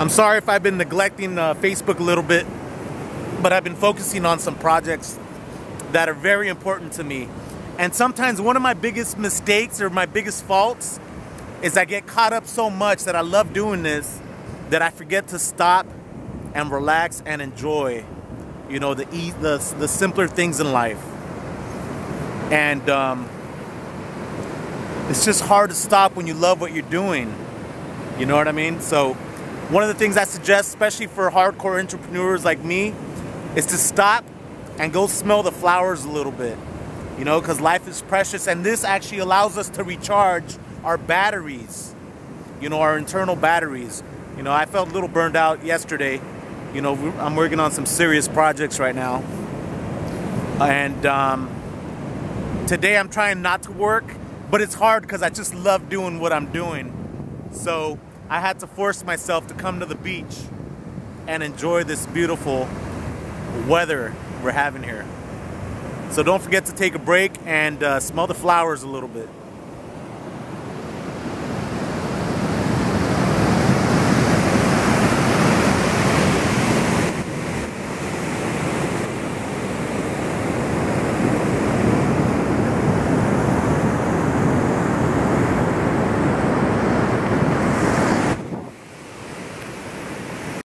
I'm sorry if I've been neglecting Facebook a little bit, but I've been focusing on some projects that are very important to me. And sometimes one of my biggest mistakes or my biggest faults is I get caught up so much that I love doing this that I forget to stop and relax and enjoy, you know, the simpler things in life. And it's just hard to stop when you love what you're doing. You know what I mean? So one of the things I suggest, especially for hardcore entrepreneurs like me, is to stop and go smell the flowers a little bit. You know, because life is precious, and this actually allows us to recharge our batteries, you know, our internal batteries. You know, I felt a little burned out yesterday. You know, I'm working on some serious projects right now. And today I'm trying not to work, but it's hard because I just love doing what I'm doing. So I had to force myself to come to the beach and enjoy this beautiful weather we're having here. So don't forget to take a break and smell the flowers a little bit.